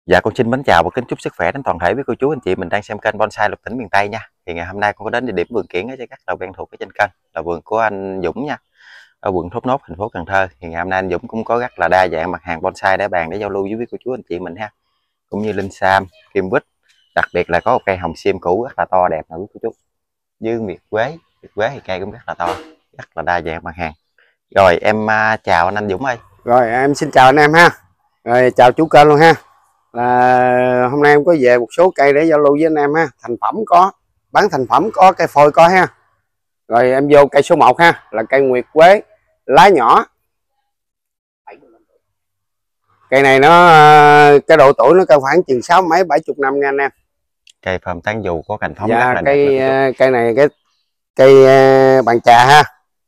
Dạ con xin mến chào và kính chúc sức khỏe đến toàn thể quý cô chú anh chị mình đang xem kênh Bonsai Lục Tỉnh miền Tây nha. Thì ngày hôm nay con có đến địa điểm vườn kiển ở các đầu quen thuộc ở trên kênh là vườn của anh Dũng nha, ở quận Thốt Nốt, thành phố Cần Thơ. Thì ngày hôm nay anh Dũng cũng có rất là đa dạng mặt hàng bonsai để bàn để giao lưu với quý cô chú anh chị mình ha. Cũng như linh sam, kim quýt, đặc biệt là có một cây hồng xiêm cũ rất là to đẹp nè quý cô chú. Với nguyệt quế thì cây cũng rất là to, rất là đa dạng mặt hàng. Rồi em chào anh Dũng ơi. Rồi em xin chào anh em ha. Rồi chào chú kênh luôn ha. Là hôm nay em có về một số cây để giao lưu với anh em ha. Thành phẩm có, bán thành phẩm có, cây phôi có ha. Rồi em vô cây số 1 ha, là cây nguyệt quế lá nhỏ. Cây này nó cái độ tuổi nó cao khoảng chừng 6 mấy 70 năm nha anh em. Cây phơm tán dù có cành phóng dạ, rất là đẹp. Cây này cây bàn trà ha.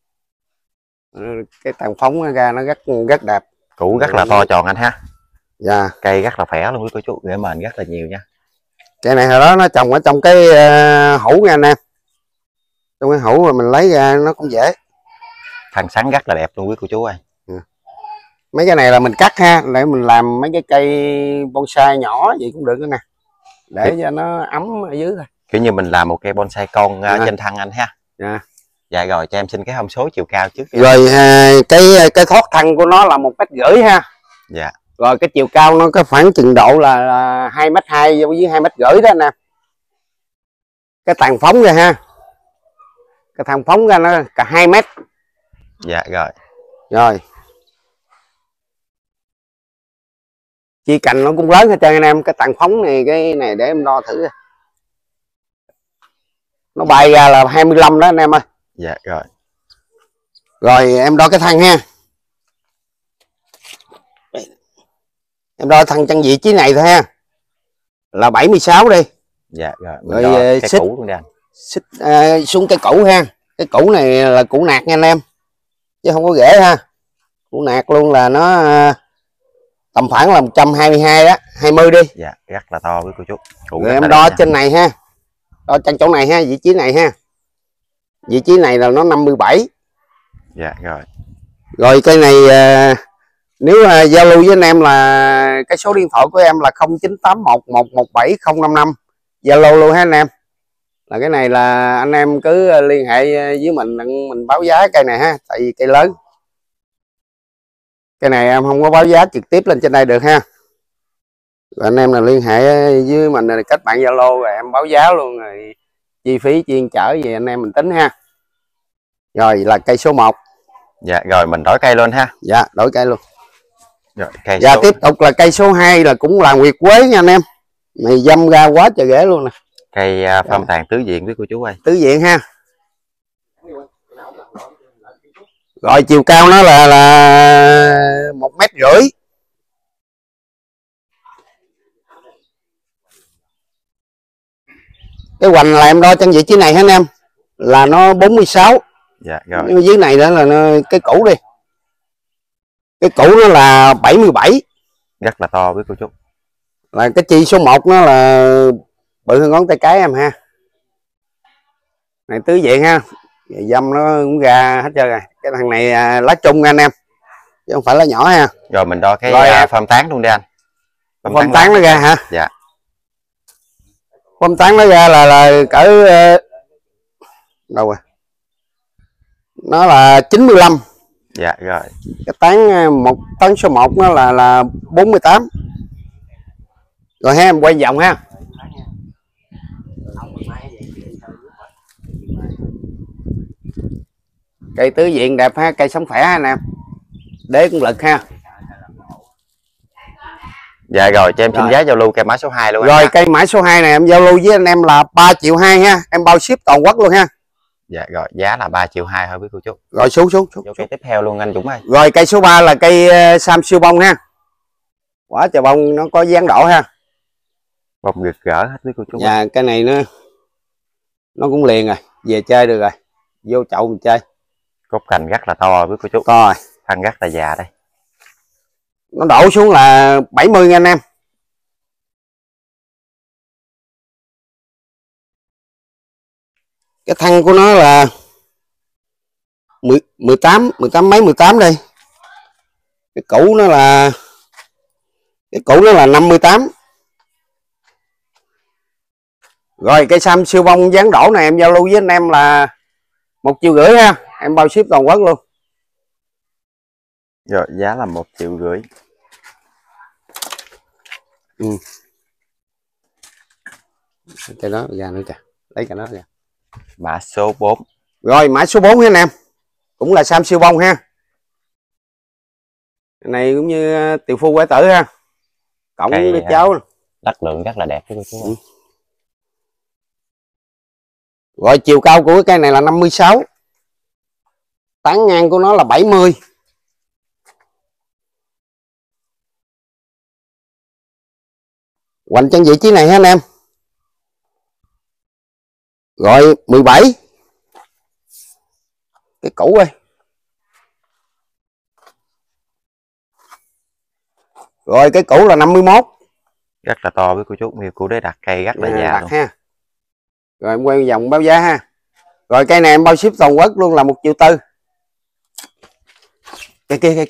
Cái tàn phóng ra nó rất đẹp. Củ rất là to tròn anh ha. Dạ. Cây rất là khỏe luôn quý cô chú, rễ mền rất là nhiều nha. Cây này hồi đó nó trồng ở trong cái hũ nha anh em. Trong cái hũ mà mình lấy ra nó cũng dễ. Thân sắn rất là đẹp luôn quý cô chú ơi. Mấy cái này là mình cắt ha, để mình làm mấy cái cây bonsai nhỏ vậy cũng được nữa nè, để cho nó ấm ở dưới thôi. Kiểu như mình làm một cây bonsai con trên thân anh ha. Dạ rồi cho em xin cái thông số chiều cao trước. Rồi cái thoát thân của nó là 1,5 m ha. Dạ. Rồi cái chiều cao nó có khoảng chừng độ là 2,2 m với 2,5 m đó nè. Cái tàn phóng ra ha, cái tàn phóng ra nó cả 2 m. Dạ rồi. Rồi chi cành nó cũng lớn hết trơn anh em. Cái tàn phóng này, cái này để em đo thử, nó bay ra là 25 đó anh em ơi. Dạ rồi. Rồi em đo cái thân ha, em đo thân chân vị trí này thôi ha, là 76 đi. Dạ rồi. Rồi cái củ luôn đây anh. Xích xuống cái củ ha. Cái củ này là củ nạc nha anh em, chứ không có rễ ha. Củ nạc luôn là nó tầm khoảng là 122 đó, 20 đi. Dạ rất là to với cô chú. Rồi em đo trên này ha, đo trên chỗ này ha, vị trí này ha, vị trí này là nó 57. Dạ rồi. Rồi cây này nếu giao lưu với anh em là cái số điện thoại của em là 0981117055, Zalo luôn ha anh em. Là cái này là anh em cứ liên hệ với mình báo giá cây này ha, tại vì cây lớn. Cây này em không có báo giá trực tiếp lên trên đây được ha. Rồi anh em là liên hệ với mình là kết bạn Zalo, rồi em báo giá luôn, rồi chi phí chuyên chở về anh em mình tính ha. Rồi là cây số 1. Dạ rồi mình đổi cây luôn ha. Dạ đổi cây luôn. Rồi cây Dạ tiếp tục là cây số 2 là cũng là nguyệt quế nha anh em. Này dâm ra quá trời rễ luôn nè. Cây phơm tàn tứ diện với cô chú ơi. Tứ diện ha. Rồi chiều cao nó là 1,5 m. Cái hoành là em đo chân vị trí này ha anh em, là nó 46. Dạ rồi. Nhưng dưới này đó là cái củ đi, cái củ nó là 77. Rất là to với cô chú. Là cái chi số 1 nó là bự hơn ngón tay cái em ha. Này tứ diện ha, dâm nó cũng ra hết trơn rồi. Cái thằng này lá chung nha anh em, chứ không phải lá nhỏ ha. Rồi mình đo cái phơm tán luôn đi anh. Phơm tán nó ra hả? Dạ. Phơm tán nó ra là cỡ đâu rồi? Nó là 95. Dạ rồi. Cái tán số 1 nó là 48. Rồi ha, em quay vòng ha. Cây tứ diện đẹp ha, cây sống khỏe ha anh em. Đế cũng lực ha. Dạ rồi cho em xin giá giao lưu cây mã số 2 luôn. Rồi cây mã số 2 này em giao lưu với anh em là 3,2 triệu ha, em bao ship toàn quốc luôn ha. Dạ rồi giá là 3,2 triệu thôi với cô chú. Rồi xuống cây tiếp theo luôn anh Dũng ơi. Rồi cây số 3 là cây sam siêu bông ha. Quả trời bông nó có dáng đỏ ha. Bông rực rỡ hết với cô chú. Dạ cái này nó cũng liền rồi, về chơi được rồi, vô chậu mình chơi. Cốt cành rất là to với cô chú. To rồi. Thân rất là già đây. Nó đổ xuống là 70 nha anh em. Cái thân của nó là 18 mấy 18 đây. Cái củ nó là 58. Rồi cây sam siêu bông dáng đổ này em giao lưu với anh em là 1,5 triệu ha, em bao ship toàn quốc luôn. Rồi giá là 1,5 triệu. Cái đó ra nữa kìa, lấy cái đó kìa. Mã số 4. Rồi mã số 4 ha anh em, cũng là sam siêu bông ha. Cái này cũng như tiểu phu quái tử ha, cộng với cháu. Chất lượng rất là đẹp với cô chú. Rồi chiều cao của cái cây này là 56, tán ngang của nó là 70. Hoành chân vị trí này ha anh em. Rồi 17. Cái cũ ơi. Rồi cái cũ là 51. Rất là to với cô chú, nhiều cô đế đặt cây rất là già luôn. Ha. Rồi em quay vòng báo giá ha. Rồi cây này em bao ship toàn quốc luôn là 1,4 triệu. Cây kia.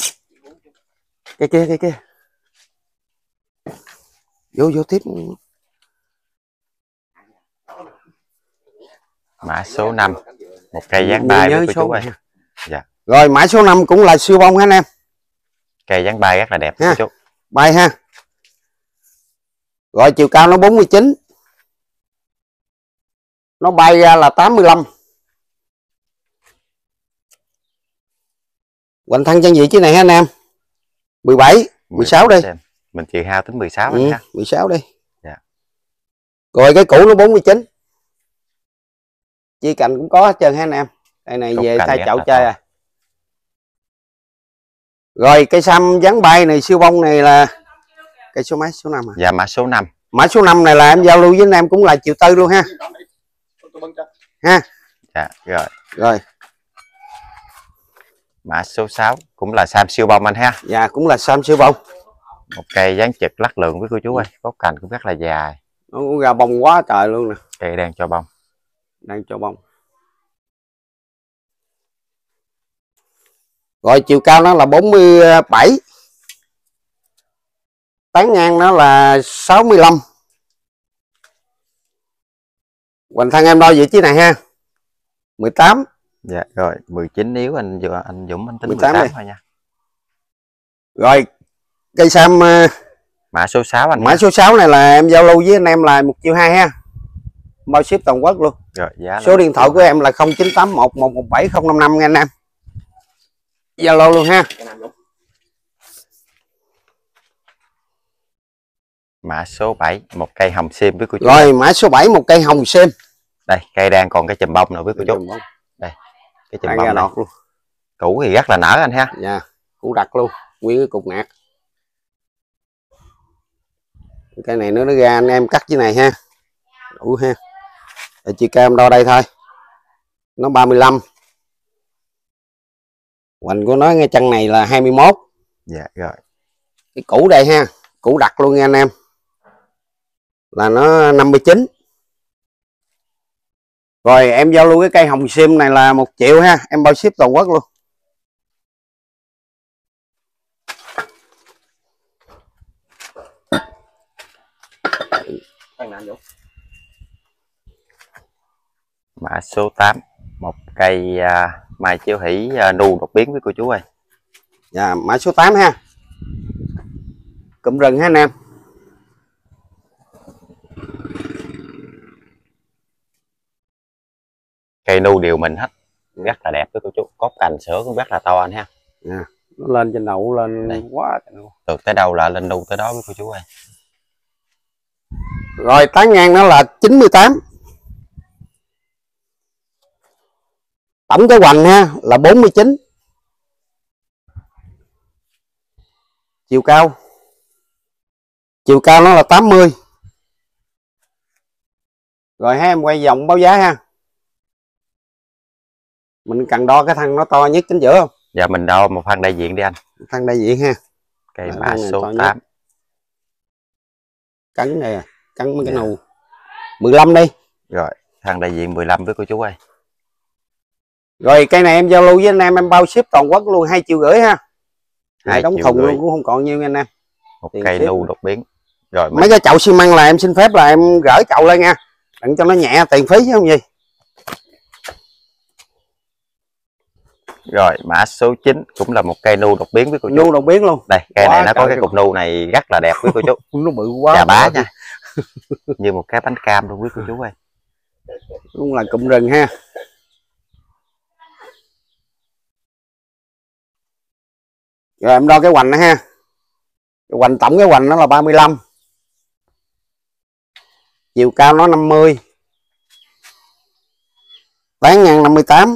Cây kia. Vô tiếp. Mã số 5. Một cây dáng bay với cô chú ơi. Dạ. Rồi mã số 5 cũng là siêu bông ha anh em. Cây dáng bay rất là đẹp cô chú. Bay ha. Rồi chiều cao nó 49. Nó bay ra là 85. Hoành thân chân vị trí này ha anh em. 17, 16 đi. Mình chịu hao tính 16 anh ha. 16 đi. Dạ. Rồi cái cũ nó 49. Chi cành cũng có hết trơn ha anh em. Đây này về thay chậu chơi à. Rồi cây sam dáng bay này siêu bông này là cây số mấy? Số 5 à? Dạ mã số 5. Mã số 5 này là em giao lưu với anh em cũng là 1,4 triệu luôn ha. Ha. Dạ rồi. Rồi. Mã số 6 cũng là sam siêu bông anh ha. Dạ cũng là sam siêu bông. Một cây dáng trực lắc lượng với cô chú ơi, gốc cành cũng rất là dài. Nó cũng ra bông quá trời luôn nè. Cây đang cho bông. Đang cho bông. Rồi chiều cao nó là 47. Tán ngang nó là 65. Hoành thân em đo vị trí này ha. 18. Dạ rồi, 19 nếu anh Dũng anh tính 18 thôi nha. Rồi cây sam mã số 6 anh. Mã số 6 này là em giao lưu với anh em là 1,2 triệu ha. Bao ship toàn quốc luôn. Rồi giá số điện thoại của em là 0981 117 055 nha anh em. Zalo luôn ha. Mã số 7, một cây hồng sim với cô chú. Rồi mã số 7, một cây hồng sim. Đây, cây đang còn cái chùm bông nữa với cô chú. Đây, cái chùm bông này. Luôn. Củ thì rất là nở anh ha. Dạ, củ đặc luôn, nguyên cái cục nạc. Cái này nó ra anh em cắt dưới này ha. Đủ ha. Để chiều cao em đo đây thôi. Nó 35. Hoành của nó ngay chân này là 21. Dạ rồi. Cái củ đây ha, củ đặc luôn nha anh em. Là nó 59. Rồi em giao lưu cái cây hồng sim này là 1 triệu ha, em bao ship toàn quốc luôn. Mã số 8, một cây mai chiếu hỷ nu đột biến với cô chú ơi. Dạ, mã số 8 ha. Cụm rừng ha anh em. Cây nu đều mình hết, rất là đẹp với cô chú. Cốt cành sữa cũng rất là to anh ha. Dạ, nó lên trên đầu lên đây. Quá. Từ tới đâu là lên nu tới đó với cô chú ơi. Rồi tán ngang nó là 98. Tổng cái hoành ha là 49. Chiều cao nó là 80. Rồi ha, em quay vòng báo giá ha. Mình cần đo cái thân nó to nhất chính giữa không? Dạ mình đo một thân đại diện đi anh. Thân đại diện ha. Cây mã số 8. Cắn này à, cắn mấy cái nù. 15 đi. Rồi, thân đại diện 15 với cô chú ơi. Rồi cây này em giao lưu với anh em bao ship toàn quốc luôn, 2,5 triệu ha. 2 đóng thùng luôn cũng không còn nhiêu nha anh em. Một cây nu đột biến. Rồi mấy cái chậu xi măng là em xin phép là em gửi chậu lên nha. đặng cho nó nhẹ tiền phí chứ không gì. Rồi mã số 9 cũng là một cây nu đột biến với cô chú. Nu đột biến luôn. Đây cây này nó có cái cục nu này rất là đẹp với cô chú. Nó bự quá. Chà bá nha. Như một cái bánh cam luôn quý cô chú ơi. Cũng là cụm rừng ha. Rồi em đo cái hoành nữa ha. Cái hoành tổng cái hoành nó là 35. Chiều cao nó 50. Tán ngang 58.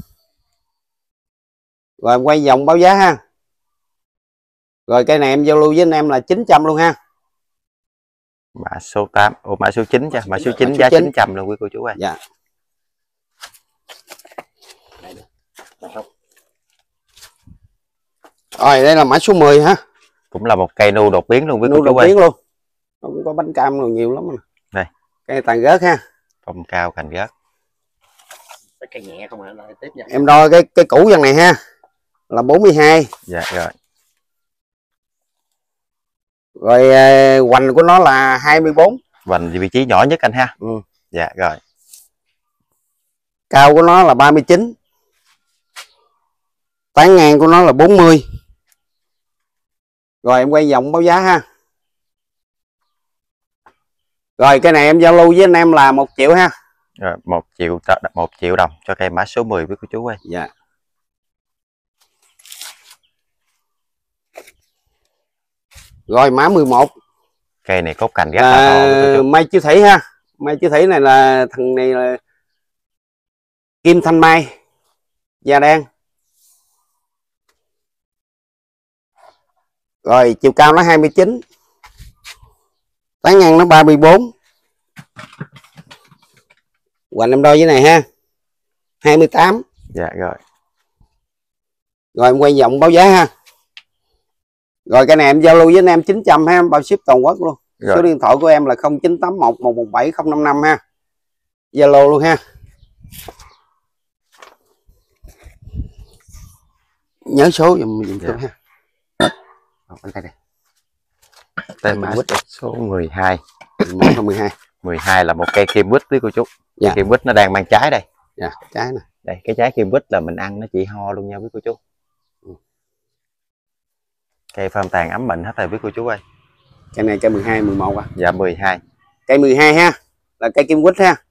Rồi em quay vòng báo giá ha. Rồi cây này em giao lưu với anh em là 900 luôn ha. Mã số 8, mã số 9 nha, mã số 9 giá 900 luôn quý cô chú ơi. Dạ. Rồi đây là mã số 10 ha. Cũng là một cây nu đột biến luôn quý cô chú ơi. Nu đột biến luôn. Nó cũng có bánh cam rồi nhiều lắm. Đây. Cây tàn gớt ha. Phong cao cành gớt. Cây nhẹ không ạ, tiếp nha. Em đo cái củ dần này ha. Là 42. Dạ rồi. Rồi hoành của nó là 24. Hoành vị trí nhỏ nhất anh ha. Ừ. Dạ rồi. Cao của nó là 39. Tán ngang của nó là 40. Rồi em quay vòng báo giá ha. Rồi cái này em giao lưu với anh em là 1 triệu ha. Rồi 1 triệu đồng cho cây mã số 10 với cô chú ơi. Dạ. Rồi mã 11. Cây này cốt cành rất là to. Mai Chiêu Thủy ha. Mai Chiêu Thủy này là thằng này là Kim Thanh Mai da đen. Rồi chiều cao nó 29. Tán ngang nó 34. Hoành em đo với này ha. 28. Dạ rồi. Rồi em quay vòng báo giá ha. Rồi cái này em giao lưu với anh em 900 ha, bao ship toàn quốc luôn. Rồi. Số điện thoại của em là 0981 117 055 ha. Zalo luôn ha. Nhớ số dùm tôi ha. Bên đây đây. Đây mã số 12. 12. 12 là một cây kim quýt với cô chú. Dạ. Kim quýt nó đang mang trái đây. Dạ, trái nè. Đây, cái trái kim quýt là mình ăn nó chỉ ho luôn nha với cô chú. Cây phơm tàn ấm bệnh hết rồi với cô chú ơi. Cây này cây 12, 11 à? Dạ 12. Cây 12 ha, là cây kim quýt ha.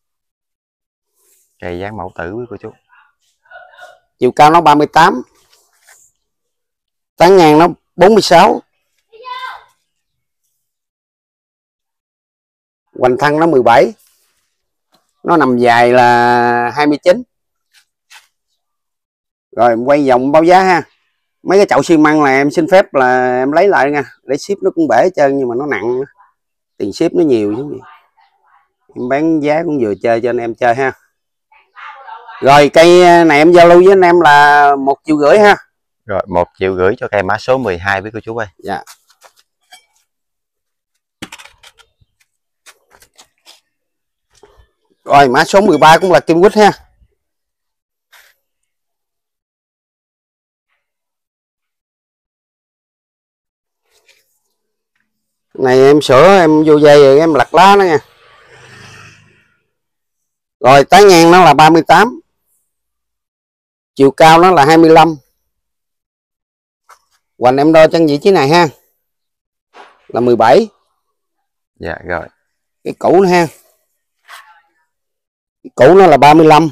Cây dáng mẫu tử với cô chú. Chiều cao nó 38. Tán ngang nó 46. Hoành thân nó 17. Nó nằm dài là 29. Rồi em quay vòng báo giá ha. Mấy cái chậu xi măng là em xin phép là em lấy lại nha, để ship nó cũng bể hết trơn nhưng mà nó nặng nữa. Tiền ship nó nhiều chứ gì. Em bán giá cũng vừa chơi cho anh em chơi ha. Rồi cây này em giao lưu với anh em là 1,5 triệu ha. Rồi 1,5 triệu cho cây mã số 12 với cô chú ơi. Dạ. Rồi mã số 13 cũng là kim quýt ha. Này em sửa em vô dây rồi em lặt lá nó nha. Rồi tán ngang nó là 38. Chiều cao nó là 25. Hoành em đo chân vị trí này ha. Là 17. Dạ rồi. Cái củ nữa ha. Cái củ nó là 35.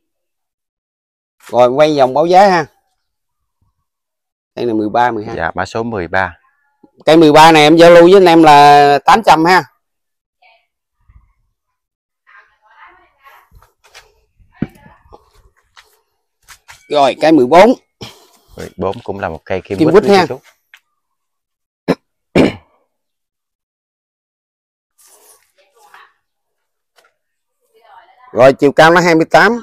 Rồi quay vòng báo giá ha. Đây là 13, 12. Dạ mã số 13. Cây 13 này em giao lưu với anh em là 800 ha. Rồi cây 14. 14 cũng là một cây kim quýt ha. Chú. Rồi chiều cao nó 28.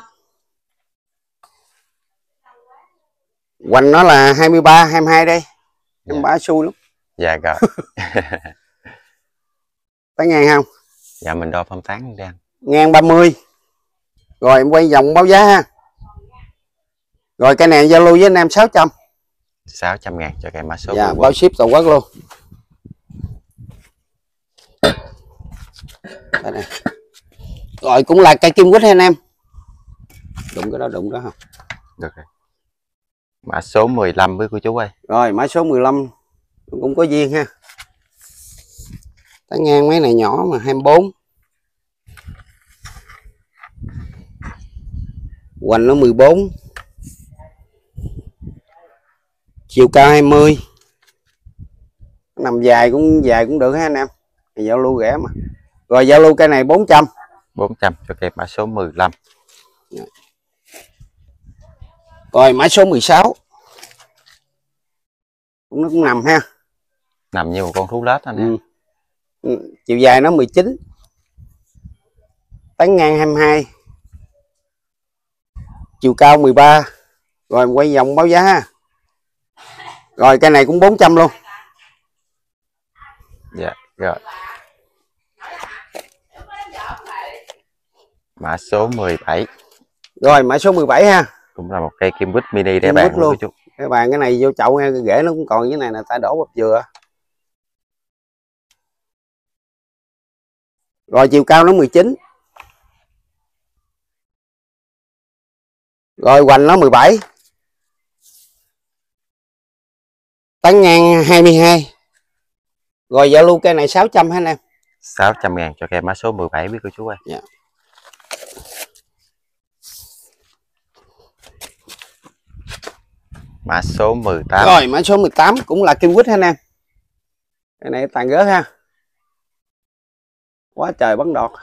Hoành nó là 23, 22 đây. Em bả xui lắm. Dạ rồi. Tán ngang không? Dạ mình đo phơm tán đang. Ngang 30. Rồi em quay vòng báo giá ha. Rồi cây này giao lưu với anh em 600. 600 ngàn cho cây mã số. Dạ, bao ship toàn quốc luôn. Đây này. Rồi cũng là cây kim quýt ha anh em. Đụng cái đó, đụng đó không? Được rồi. Mã số 15 với cô chú ơi. Rồi mã số 15 cũng có duyên ha. Tán ngang mấy này nhỏ mà 24. Hoành nó 14. Chiều cao 20. Nằm dài cũng được ha anh em. Giao lưu rẻ mà. Rồi giao lưu cây này 400. 400 cho cây mã số 15. Rồi mã số 16. Nó cũng nằm ha. Nằm như một con thú lết anh em. Chiều dài nó 19. Tán ngang 22. Chiều cao 13. Rồi quay vòng báo giá ha. Rồi cây này cũng 400 luôn. Dạ rồi. Mã số 17. Rồi mã số 17 ha. Cũng là một cây kim quýt mini để bạn luôn. Các bạn cái này vô chậu nghe, rễ nó cũng còn dưới này là ta đổ bắp dừa. Rồi chiều cao nó 19. Rồi hoành nó 17. Tán ngang 22. Rồi giao lưu cây này 600 ha anh em. 600.000 cho cây mã số 17 biết cô chú ơi. Dạ. Mã số 18. Rồi mã số 18 cũng là kim quýt ha anh em. Cái này tàn gớt ha. Quá trời bắn đọt.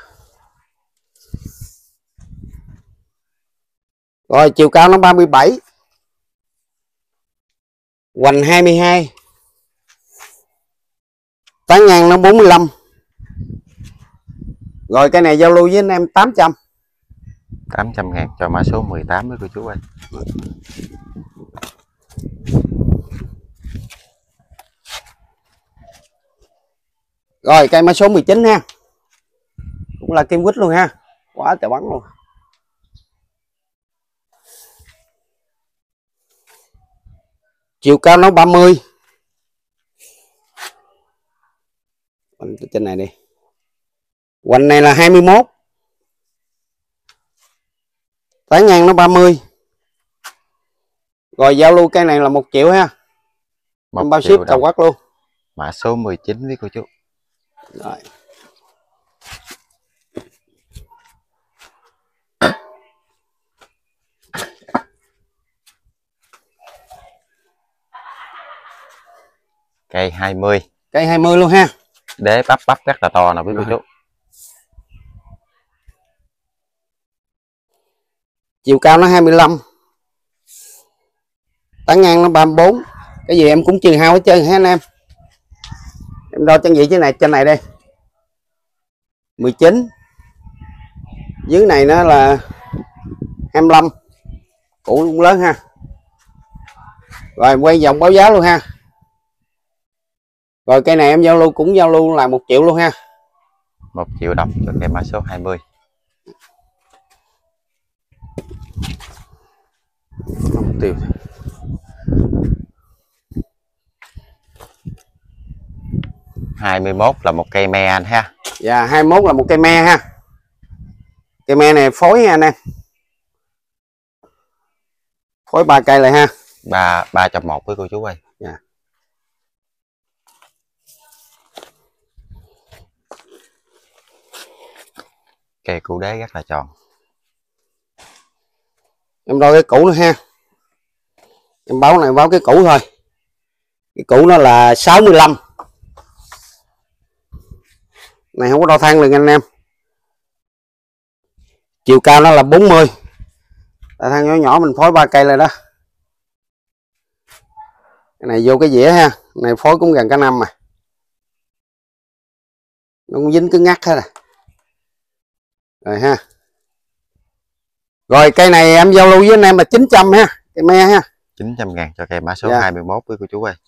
Rồi chiều cao nó 37. Hoành 22. Tán ngang nó 45. Rồi cái này giao lưu với anh em 800. 800.000 cho mã số 18 với cô chú ơi. Rồi cây mã số 19 ha. Cũng là kim quýt luôn ha. Quá trời bắn luôn. Chiều cao nó 30. Trên này đi. Hoành này là 21. Tán ngang nó 30. Rồi giao lưu cây này là 1 triệu ha. Bao ship tàu quát luôn. Mã số 19 với cô chú. Rồi. Cây 20. Cây 20 luôn ha. Đế bắp rất là to nè quý cô chú. Chiều cao nó 25. Tán ngang nó 34. Cái gì em cũng trừ hao hết trơn ha anh em. Em đo chân vị trên này đây. 19. Dưới này nó là 25. Củ cũng lớn ha. Rồi quay vòng báo giá luôn ha. Rồi cây này em giao lưu cũng giao lưu là 1 triệu luôn ha. 1 triệu đồng cho cây mã số 20. Tiêu. 21 là một cây me anh ha. Dạ 21 là một cây me ha. Cây me này phối nha anh em. Phối 3 cây lại ha. 3 trong 1 với cô chú ơi. Dạ. Cây củ đế rất là tròn. Em đo cái củ nữa ha. Em báo cái củ thôi. Cái củ nó là 65. Này không có đo thang liền anh em. Chiều cao nó là 40. Tại thang nhỏ nhỏ mình phối 3 cây lại đó. Cái này vô cái dĩa ha. Này phối cũng gần cả năm mà. Nó cũng dính cứ ngắt hết rồi. Rồi ha. Rồi cây này em giao lưu với anh em là 900 ha. Cây me ha. 900.000 cho cây mã số 21 với cô chú ơi.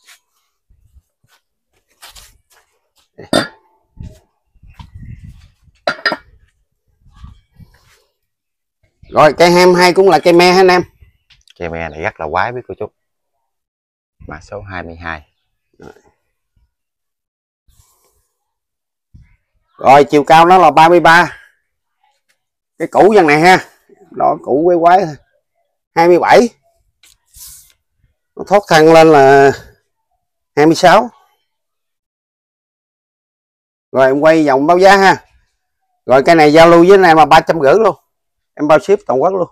Rồi cây 22 cũng là cây me ha anh em. Cây me này rất là quái với cô chú. Mã số 22. Rồi chiều cao nó là 33. cái củ dân này ha, đó củ quái quái 27, nó thoát thân lên là 26. Rồi em quay vòng báo giá ha. Rồi cái này giao lưu với anh em là 350 luôn, em bao ship toàn quốc luôn.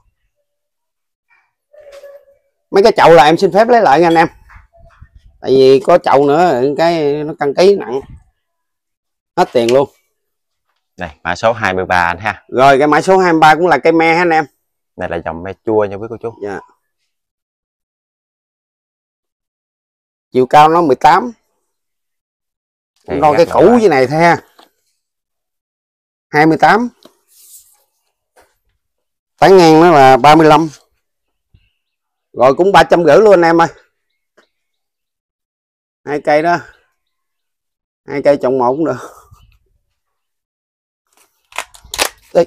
Mấy cái chậu là em xin phép lấy lại nha anh em, tại vì có chậu nữa cái nó cân ký nặng, hết tiền luôn. Này mã số 23 anh ha. Rồi cái mã số 23 cũng là cây me ha anh em. Này là dòng me chua nha quý cô chú. Dạ. Chiều cao nó 18. Còn cái củ như này thôi ha, 28. Tán ngang nó là 35. Rồi cũng 350 luôn anh em ơi. 2 cây đó, 2 cây trồng một cũng được. Đấy.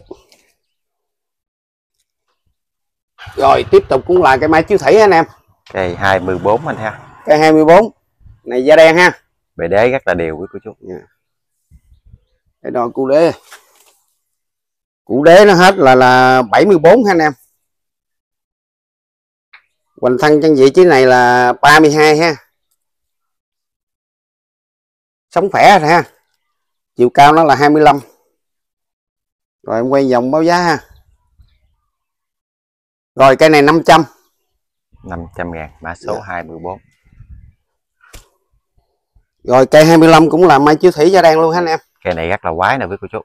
Rồi tiếp tục cũng là cây mai chiếu thủy anh em. Cây 24 anh ha. Cây 24 này da đen ha, bề đế rất là đều quý cô chú. Cái đo cụ đế, cụ đế nó hết là 74 ha anh em. Hoành thân chân vị trí này là 32 ha, sống khỏe rồi ha. Chiều cao nó là 25. Rồi em quay vòng báo giá ha. Rồi cây này 500. 500.000 mã số 24. Rồi cây 25 cũng là mai chiếu thủy da đen luôn ha anh em. Cây này rất là quái nè quý cô chú.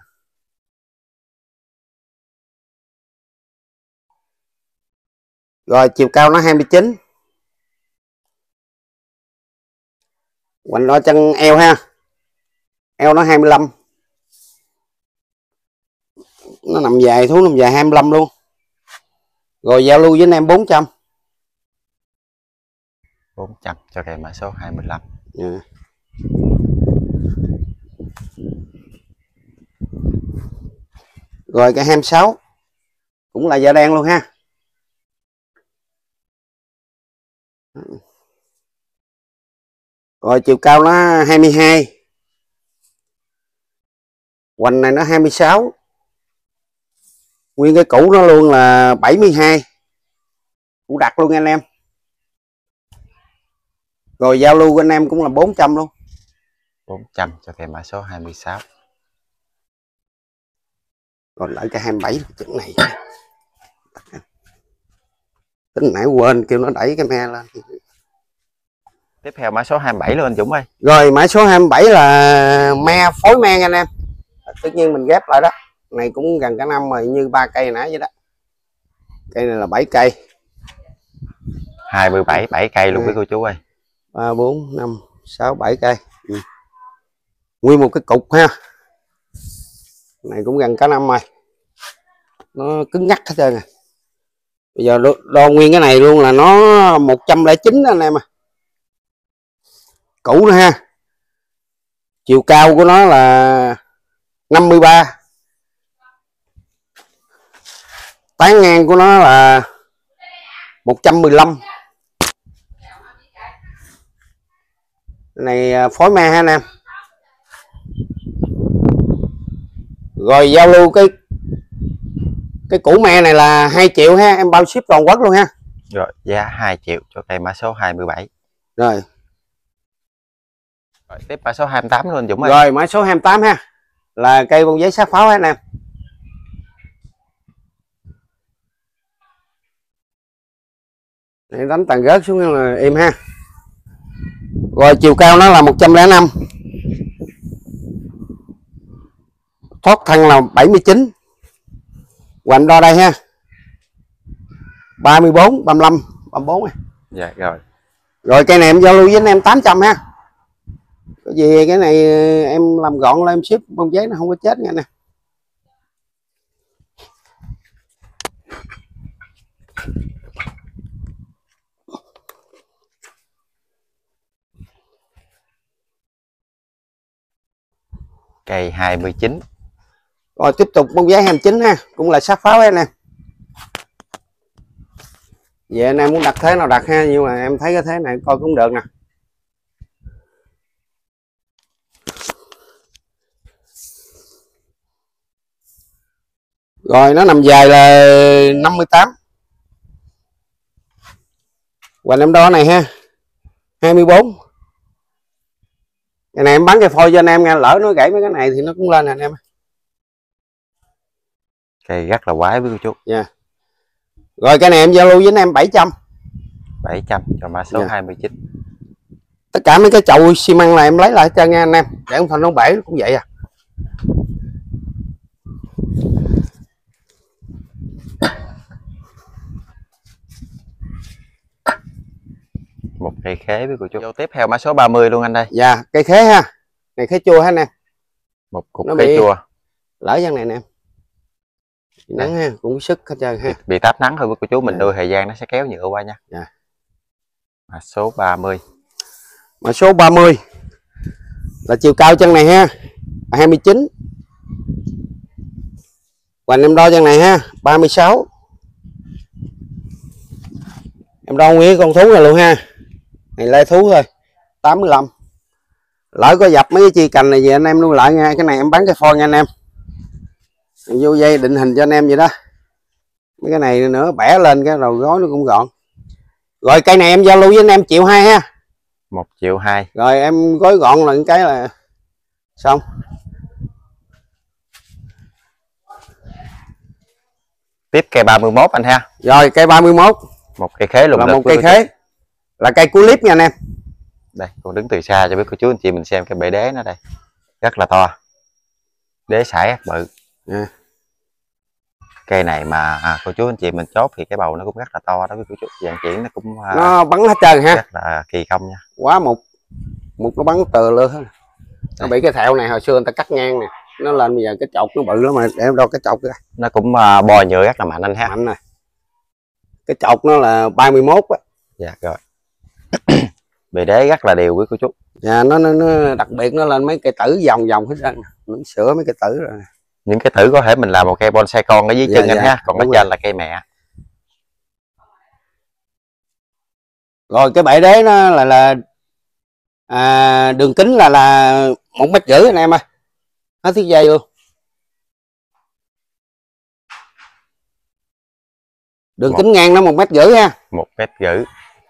Rồi chiều cao nó 29. Hoành đo chân eo ha, eo nó 25. Nó nằm dài, thú nằm dài 25 luôn. Rồi giao lưu với anh em 400. 400 cho cây mã số 25. Yeah. Rồi cây 26 cũng là da đen luôn ha. Rồi chiều cao nó 22. Hoành này nó 26. Nguyên cái củ nó luôn là 72. Củ đặc luôn anh em. Rồi giao lưu của anh em cũng là 400 luôn. 400 cho cây mã số 26. Rồi lại cái 27 chữ này. Tính nãy quên kêu nó đẩy cái me lên. Tiếp theo mã số 27 luôn anh Dũng ơi. Rồi mã số 27 là me phối men anh em. Tất nhiên mình ghép lại đó. Này cũng gần cả năm rồi, như 3 cây nãy vậy đó. Cây này là 7 cây. 27 7 cây luôn với cô chú ơi. 3 4 5 6 7 cây. Nguyên một cái cục ha. Này cũng gần cả năm rồi. Nó cứng nhắc hết trơn rồi. Bây giờ đo nguyên cái này luôn là nó 109 anh em à. Cũ nữa ha. Chiều cao của nó là 53. Tán ngang của nó là 115. Cái này phối me ha anh em. Rồi giao lưu cái củ me này là 2 triệu ha, em bao ship toàn quốc luôn ha. Rồi giá 2 triệu cho cây mã số 27. Rồi. Rồi tiếp mã số 28 luôn Dũng ơi. Rồi mã số 28 ha. Là cây bông giấy sát pháo ha anh em. Để đánh tàn rớt xuống là im ha. Rồi chiều cao nó là 105. Thoát thân là 79. Hoành đo đây ha. 34, 35, 34 này. Dạ rồi. Rồi cây này em giao lưu với anh em 800 ha. Cái gì cái này em làm gọn lên em ship bông giấy nó không có chết nha nè. Cây 29. Rồi tiếp tục bông giấy 29 ha, cũng là sát pháo anh em. Vậy anh em muốn đặt thế nào đặt ha, nhưng mà em thấy cái thế này coi cũng được nè. Rồi nó nằm dài là 58. Hoành em đo này ha, 24. Cái này em bắn cái phôi cho anh em nghe, lỡ nó gãy mấy cái này thì nó cũng lên nè anh em. Cây rất là quái với cô chú. Dạ. Rồi cái này em giao lưu với anh em 700. 700 cho mã số 29. Tất cả mấy cái chậu xi măng này em lấy lại cho nghe anh em, để không thành nó bể cũng vậy à. Một cây khế với cô chú. Vô tiếp theo mã số 30 luôn anh đây. Dạ, cây khế ha. Này khế chua ha anh em. Một cục Nó khế bị chua. lỡ gian này nè em. Nắng ha, cũng sức hết trơn ha. Bị táp nắng thôi với cô chú, mình nuôi thời gian nó sẽ kéo nhựa qua nha. Dạ. Mã số 30. Mã số 30 là chiều cao chân này ha, 29. Hoành em đo chân này ha, 36. Em đo nguyên con thú này luôn ha. Này lai thú thôi, 85. Lỡ có dập mấy cái chi cành này về anh em nuôi lại nha. Cái này em bán cái phôi nha anh em. Em vô dây định hình cho anh em vậy đó. Mấy cái này nữa bẻ lên cái đầu gối nó cũng gọn. Rồi cây này em giao lưu với anh em 1,2 triệu ha. 1,2 triệu. Rồi em gói gọn là cái là xong. Tiếp cây 31 anh ha. Rồi cây 31. Một cây khế lùng là lực một cây khế. Là cây cú líp nha anh em. Đây, con đứng từ xa cho biết cô chú anh chị mình xem cái bể đế nó đây. Rất là to. Đế sải ác bự. Cây này mà cô chú anh chị mình chốt thì cái bầu nó cũng rất là to đó với cô chú. Dạng chuyển nó cũng nó bắn hết trơn ha. Rất là kỳ công nha. Quá một nó bắn từ luôn hết. Nó bị cái thẹo này hồi xưa người ta cắt ngang nè, nó lên bây giờ cái chột nó bự lắm mà để em đâu cái chột kìa. Nó cũng bò nhựa rất là mạnh anh ha. Mạnh này. Cái chột nó là 31 á. Dạ rồi. Bề đế rất là đều với cô chú. Dạ nó đặc biệt nó lên mấy cây tử vòng vòng hết trơn. Nó sửa mấy cây tử rồi. Những cái tử có thể mình làm một cây bonsai con ở dưới chân anh ha, còn ở trên là cây mẹ. Rồi cái bể đế nó là đường kính là 1,5 mét anh em ơi. Hết thiết dây luôn. Đường kính ngang nó 1,5 mét ha. 1,5 mét.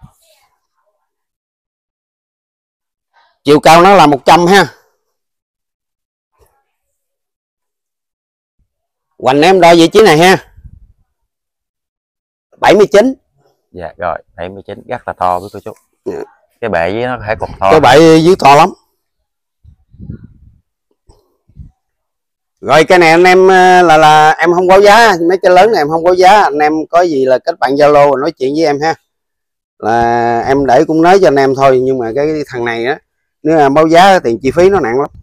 Chiều cao nó là 100 ha. Hoành em đo vị trí này ha, 79. Dạ rồi, 79 rất là to với cô chú. Cái bệ với nó có thể còn to. Cái bệ dưới to lắm. Rồi cái này anh em là em không báo giá, mấy cái lớn này em không báo giá, anh em có gì là kết bạn Zalo nói chuyện với em ha. Là em để cũng nói cho anh em thôi, nhưng mà cái thằng này á, nếu mà báo giá tiền chi phí nó nặng lắm.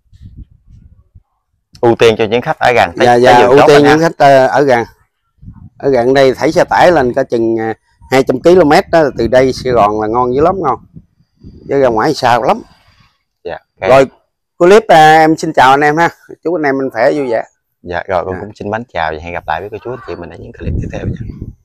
Ưu tiên cho những khách ở gần. Dạ, ưu tiên những khách ở gần. Ở gần đây thảy xe tải lên cả chừng 200 km đó, từ đây Sài Gòn là ngon dữ lắm, ngon. Chứ ra ngoài sao lắm. Dạ. Rồi clip em xin chào anh em ha. Chúc anh em mình khỏe vui vẻ. Dạ rồi, con cũng xin mến chào và hẹn gặp lại với cô chú anh chị mình ở những clip tiếp theo nha.